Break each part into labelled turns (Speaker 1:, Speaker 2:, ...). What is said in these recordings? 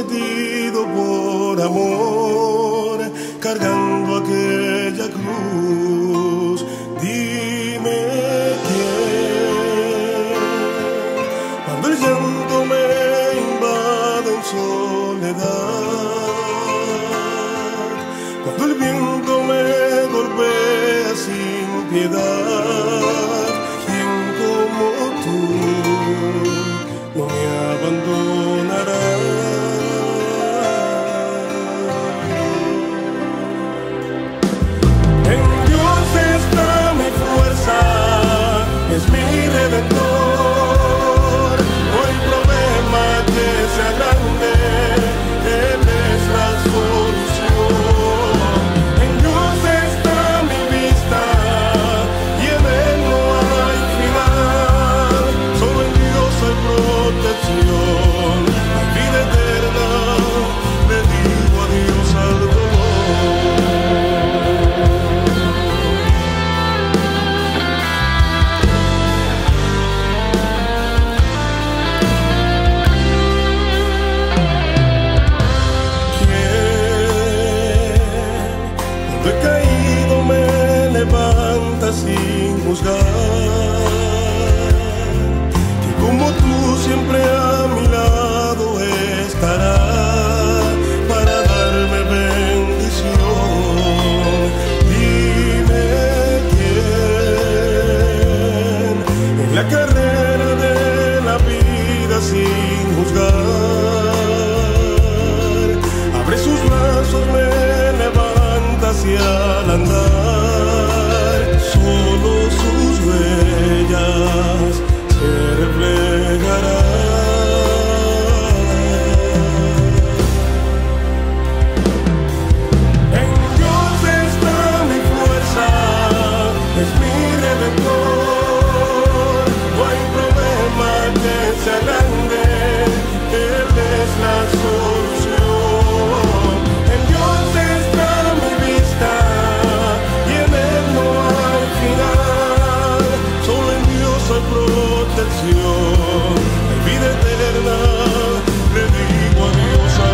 Speaker 1: sometido por amor, cargando aquella cruz. Dime quién, cuando el llanto me invade en soledad, cuando el viento me golpea sin piedad, ¿quién como tú no me abandonará? En Dios está mi fuerza, es mi redentor. No hay problema que sea grande, Él es la solución. En Dios está mi vista y en Él no hay final. Solo en Dios hay protección, hay vida eterna. Le digo adiós al dolor. Cuando he caído me levanta sin juzgar, que como tú siempre a mi lado estará para darme bendición. Dime quién en la carrera de la vida sin juzgar abre sus brazos, me levanta hacia el andar. Solo sus huellas se reflejarán. En Dios está mi fuerza, es mi redentor. No hay problema que sea grande, Él es la solución. En Dios está mi vista y en Él no hay final. Solo en Dios hay protección, hay vida eterna. Le digo adiós al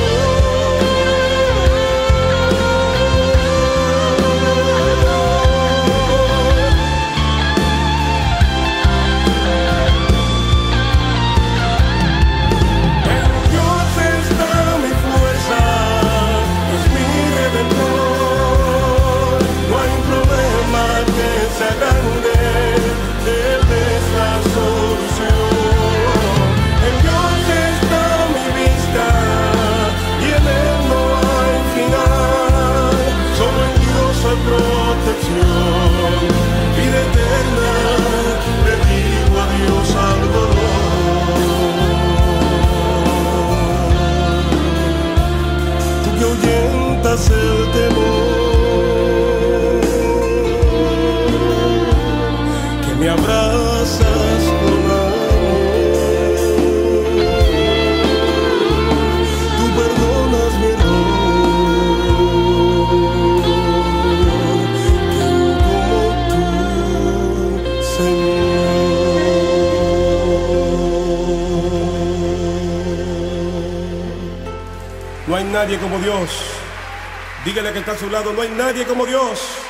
Speaker 1: protección, vida eterna. Le digo adiós al dolor. Tú que ahuyentas el temor, que me abrazas con amor, tú perdonas mi error. No hay nadie como Dios. Dígale que está a su lado, no hay nadie como Dios.